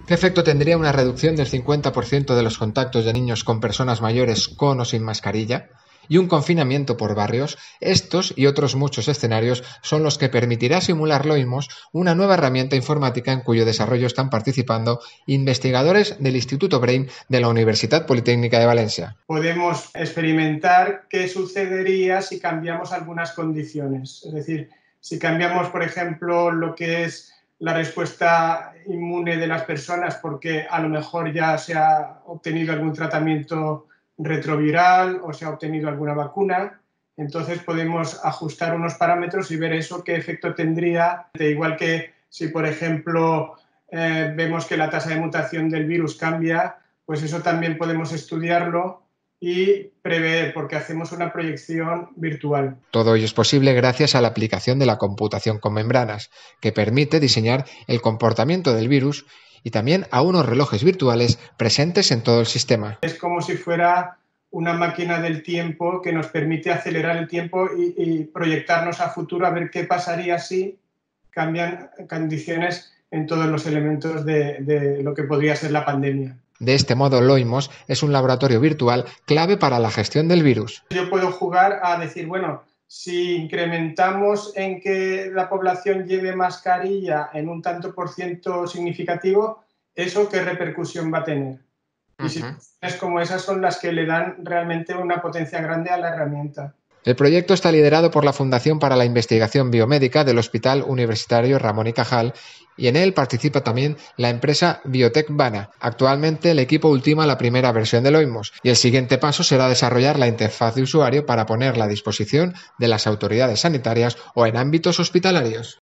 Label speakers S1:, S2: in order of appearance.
S1: ¿Qué efecto tendría una reducción del 50% de los contactos de niños con personas mayores con o sin mascarilla? Y un confinamiento por barrios. Estos y otros muchos escenarios son los que permitirá simular Loimos, una nueva herramienta informática en cuyo desarrollo están participando investigadores del Instituto Brain de la Universidad Politécnica de Valencia.
S2: Podemos experimentar qué sucedería si cambiamos algunas condiciones. Es decir, si cambiamos, por ejemplo, lo que es la respuesta inmune de las personas porque a lo mejor ya se ha obtenido algún tratamiento retroviral o se ha obtenido alguna vacuna, entonces podemos ajustar unos parámetros y ver eso qué efecto tendría, igual que si, por ejemplo, vemos que la tasa de mutación del virus cambia, pues eso también podemos estudiarlo y prever, porque hacemos una proyección virtual.
S1: Todo ello es posible gracias a la aplicación de la computación con membranas, que permite diseñar el comportamiento del virus y también a unos relojes virtuales presentes en todo el sistema.
S2: Es como si fuera una máquina del tiempo que nos permite acelerar el tiempo y proyectarnos a futuro a ver qué pasaría si cambian condiciones en todos los elementos de lo que podría ser la pandemia.
S1: De este modo, Loimos es un laboratorio virtual clave para la gestión del virus.
S2: Yo puedo jugar a decir, bueno, si incrementamos en que la población lleve mascarilla en un tanto por ciento significativo, ¿eso qué repercusión va a tener? Y situaciones como esas son las que le dan realmente una potencia grande a la herramienta.
S1: El proyecto está liderado por la Fundación para la Investigación Biomédica del Hospital Universitario Ramón y Cajal y en él participa también la empresa Biotech Vana. Actualmente el equipo ultima la primera versión de Loimos y el siguiente paso será desarrollar la interfaz de usuario para ponerla a disposición de las autoridades sanitarias o en ámbitos hospitalarios.